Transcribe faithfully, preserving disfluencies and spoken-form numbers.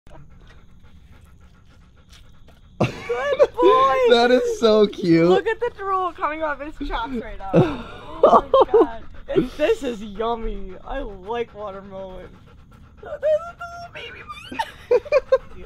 Good boy! That is so cute. Look at the drool coming off his chops right now. Oh my god. It, this is yummy. I like watermelon. There's a little baby one.